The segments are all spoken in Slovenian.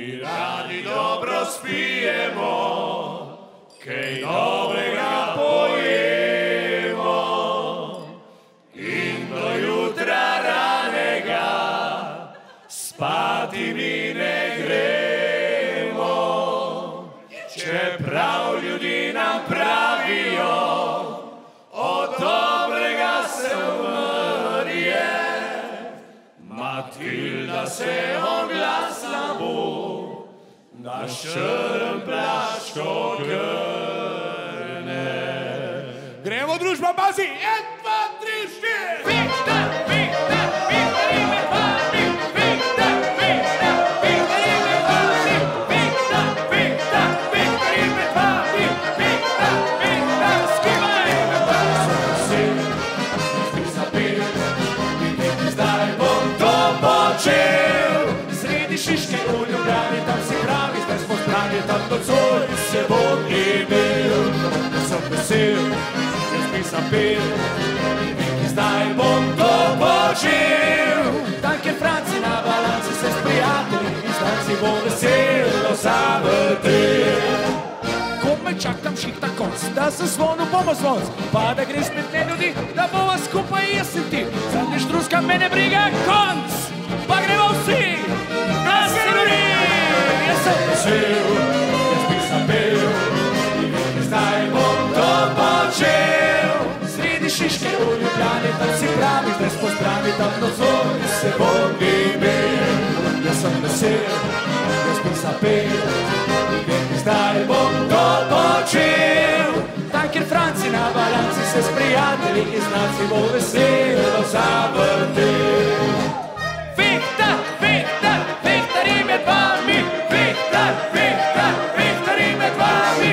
mi radi dobro spijemo, kaj dobrega pojemo in do jutra ranega spati mi ne gremo. Čeprav ljudi nam pravijo, od dobrega se umrje, Matilda se oglasla bo, naš črn plašč grne. Gremo družba, pazi, 1, 2, 3, 4! Viktor, Viktor, Viktor in med vami! Viktor, Viktor, Viktor in med vami! Viktor, Viktor, Viktor in med vami! Viktor, Viktor, skivaj med vami! Sem zapel, in zdaj bom to počel. Sredi Šiške v Ljubljani, tam si pravi, zdaj smo zbrani, tam nocoj se bom imel. Sem vesel, jaz bi zapel, in zdaj bom to počel. Tam, kjer Franci na balanci se s prijatelji, in zdaj si bom veselo zavrtel. Komaj čakam šihta konc, da se zvonu bomo zvonc, pa da gre spet ne ljudi, da bova skupaj jaz in ti. Zadnjič druska mene briga konc, pa gremo vsi na sinuri. Jaz sem vesel, jaz bi zapel, in zdaj bom to počel. Sredi Šiške v Ljubljani, tam si pravi, zdaj smo zbrani, tam nocoj se bom imel. Jaz sem vesel, jaz bi zapel, in zdaj bom to počel. Tam, kjer Franci na balanci se s prijatelji in znanci bo veselo zavrtel. Viktor, Viktor, Viktor in med vami! Viktor, Viktor, Viktor in med vami!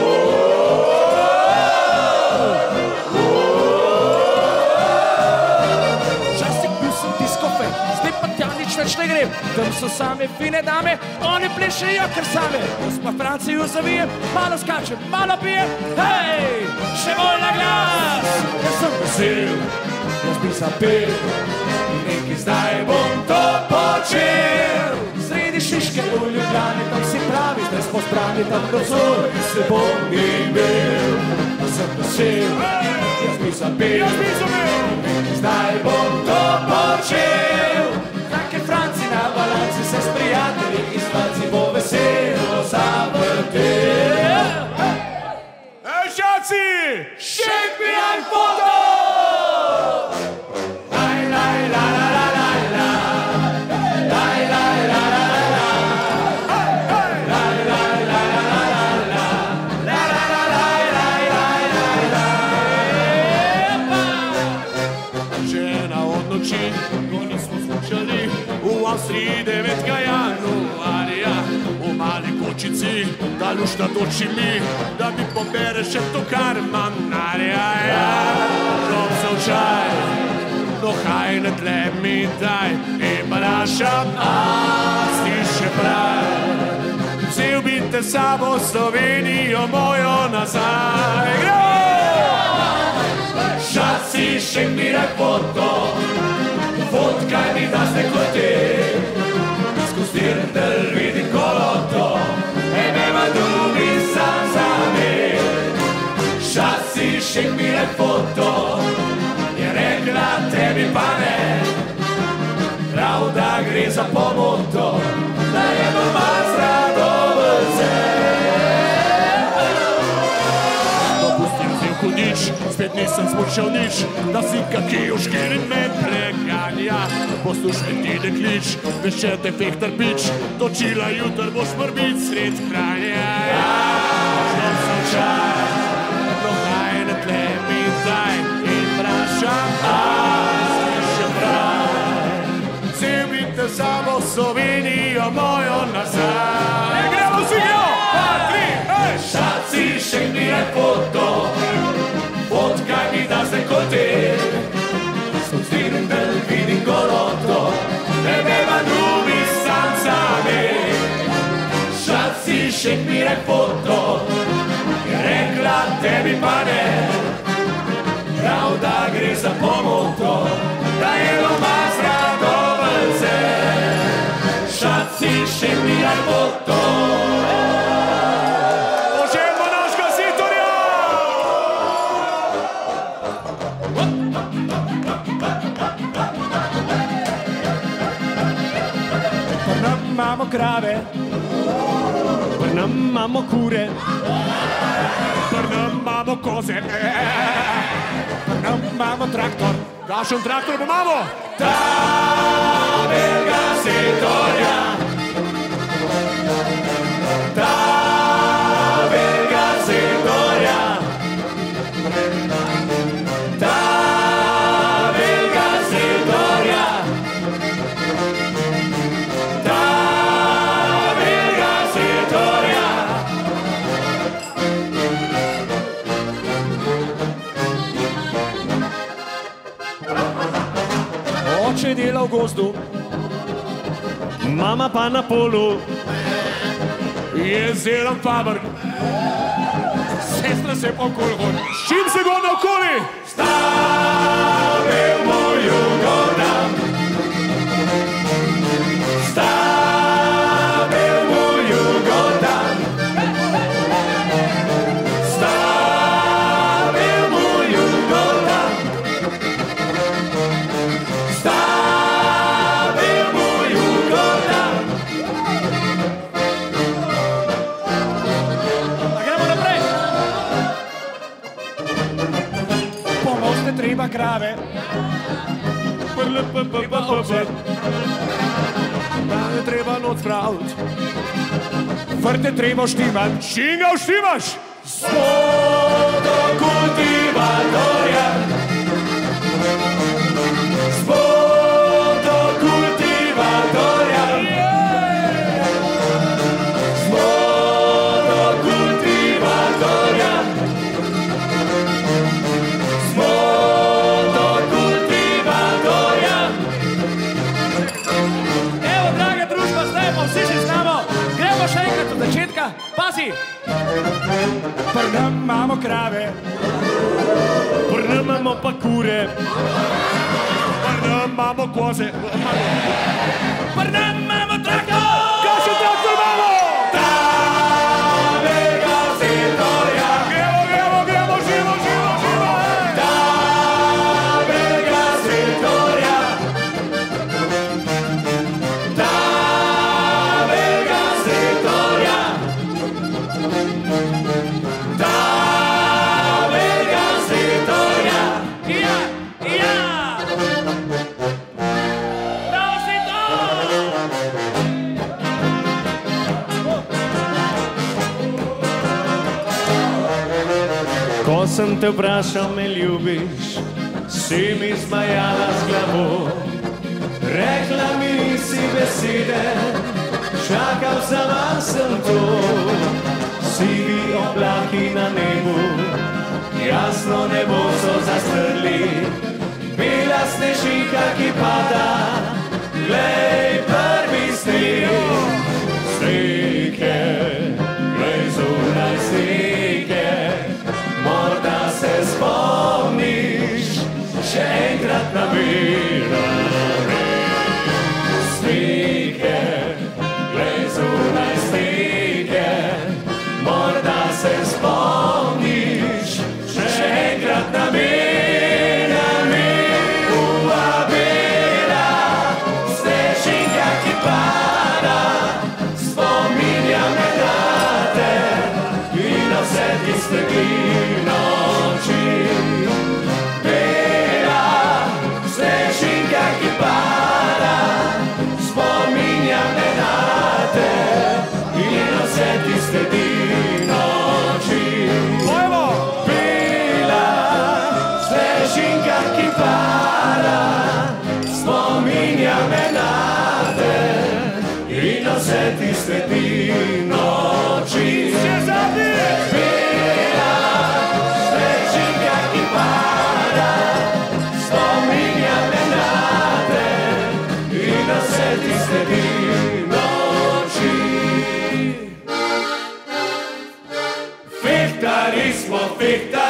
Včasih bil sem diskofe, zdaj pa tja nič več ne grem. Tam so same fine dame, oni plešejo kar same. Jaz pa Franciju zavijem, malo skačem, malo pijem. Hej, še bolj na glas! Jaz sem vesel, jaz bi zapel, in zdaj bom to počel. Sredi Šiške v Ljubljani, tam si pravi, zdaj smo zbrani, tam nocoj se bom imel. Jaz sem vesel, jaz bi zapel, in zdaj bom to počel. Tam, kjer Franci na balanci se s prijatelji in znanci bo veselo zavrtel. Ej, šaci! Shake me and photo! V Avstriji 9. januarja, v mali kočici, da lušta toči mi, da mi pobere še to kar manarja. Ja, žom se včaj, no haj ne tle mi daj, in balašam, stiše prav. Vzel bi te sabo Slovenijo mojo nazaj. Šaci, še mi rak foto, fotkaj mi da ste kot te, skoz dirndl vidim koloto, me ma drugi sam za me. Šaci, še mi ne foto, je rekla tebi pa ne, prav da gre za pomoto, da je doma zradovolce. Dopustim zim hudič, spet nisem zmočal nič, da si kaki uškirin me preganja. Poslušaj ti deklič, veš če te fehtar pič, točila jutr boš morbit sred Kranja. Ja, žlom sem čaj, no haj ne tle mi daj, in vprašam, stiše prav. Vzel bi te sabo Slovenijo mojo nazaj. Gremo si jo, 2, 3, hej! Šaci, še mi je foto, fotkaj mi da zdaj kot te, skoz dirndl vidim goloto, me ma drugi sam za me. Šaci, še mi je foto, je rekla tebi pa ne, prav da gre za pomoto, da je doma zradovolce. Šaci, še mi Milan Botto. Počemo našega Sitorja! Pri nam imamo krave, pri nam imamo kure, pri nam imamo koze, pri nam imamo traktor. Kakšen traktor pa imamo? Tabeljega Sitorja. Tabeljega Sitorja. Tabeljega Sitorja. Tabeljega Sitorja. Oče dela v gozdu, mama pa na polu. Jaz delam fabrik, sestra se pa okoli hodi. S čim se godi okoli? Stavil moj jugodam. Stavil moj jugodam. Stavil moj jugodam. Stavil moj jugodam. Pomožte treba krave, pa ovce, dane treba noc spraviti, vrte treba štimat. Čim ga uštimaš? Spodo kultivatorja. Spodo kultivatorja. Spodo kultivatorja. Vsi že znamo, gremo še enkrat od začetka, pazi! Pri nam imamo krave, pri nam imamo pa kure, pri nam imamo koze, pri nam imamo traktor! Kakšen traktor imamo? Tabeljega Sitorja. Gremo, živo! Tabeljega Sitorja. Ko sem te vprašal, me ljubiš, si mi smajala z glavo. Rekla mi nisi besede, čakal sama sem to. Sivi oblaki na nebu, jasno nebo so zastrli. Bela snežinka, ki pada, glej prvi stik. Stike, glej zunaj stike. Morda se spomniš, še enkrat nabirali. Stike, glej zunaj stike. Morda se spomniš, še enkrat nabirali. Uvabila, snežinka, ki pada, spominja me nate in na vse tiste dni. Vse tiste dni noči se zavira, snežinka, ki pada, spominja me nate in na vse tiste dni noči. Fehtari smo, fehtari.